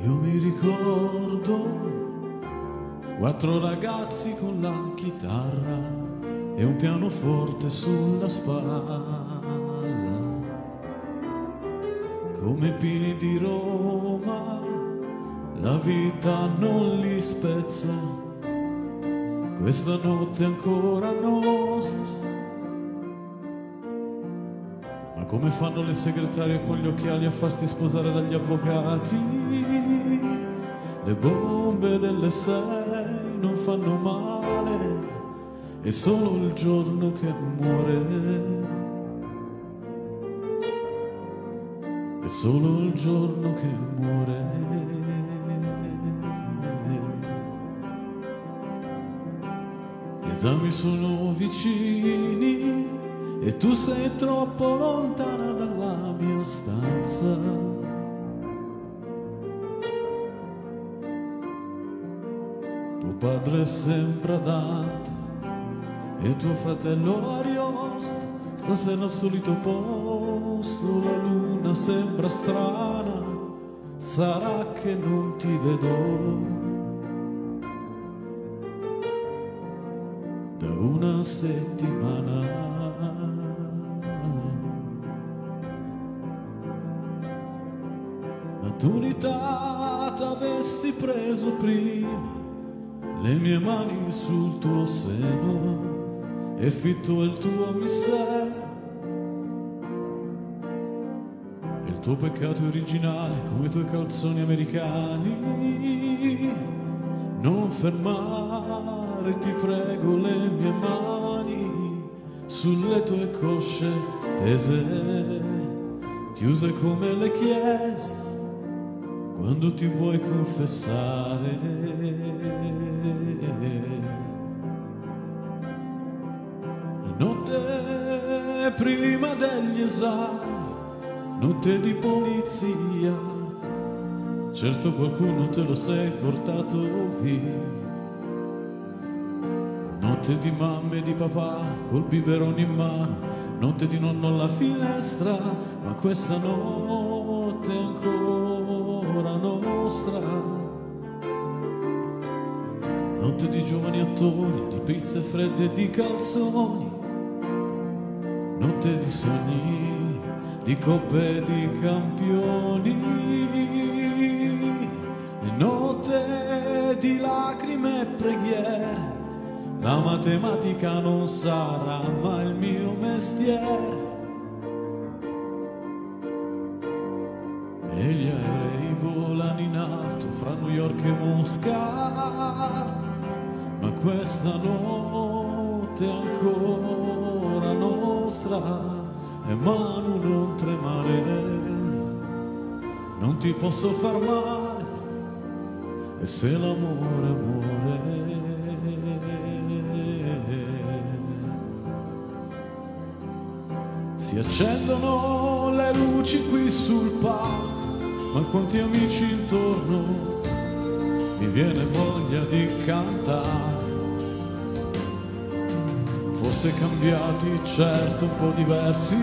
Io mi ricordo 4 ragazzi con la chitarra e un pianoforte sulla spalla, come i pini di Roma, la vita non li spezza, questa notte è ancora nostra. Ma come fanno le segretarie con gli occhiali a farsi sposare dagli avvocati? Le bombe delle 6 non fanno male, è solo il giorno che muore, è solo il giorno che muore. Gli esami sono vicini e tu sei troppo lontana dalla mia stanza. Tuo padre è sempre adatto e tuo fratello Ariosto stasera al solito posto. La luna sembra strana, sarà che non ti vedo da una settimana. La turità t'avessi preso prima, le mie mani sul tuo seno e fitto il tuo mistero. Il tuo peccato originale come i tuoi calzoni americani. Non fermare, ti prego, le mie mani sulle tue cosce tese, chiuse come le chiese quando ti vuoi confessare. Notte prima degli esami, notte di polizia, certo qualcuno te lo sei portato via. Notte di mamma e di papà col biberone in mano, notte di nonno alla finestra, ma questa notte è ancora nostra. Notte di giovani attori, di pizze fredde e di calzoni, notte di sogni, di coppe e di campioni, notte di lacrime e preghiere. La matematica non sarà mai il mio mestiere e gli aerei volano in alto fra New York e Mosca, ma questa notte è ancora nostra. E Manu, non tremare, non ti posso far male, e se l'amore è amore, si accendono le luci qui sul palco, ma quanti amici intorno, mi viene voglia di cantare. Forse cambiati, certo un po' diversi,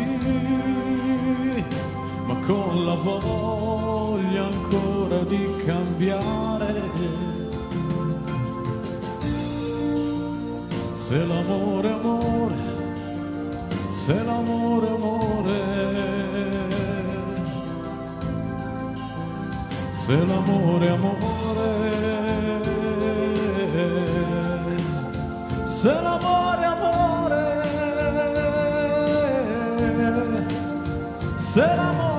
ma con la voglia ancora di cambiare. Se l'amore è amore, se l'amore è amore, se l'amore è amore, se l'amore è amore, se l'amore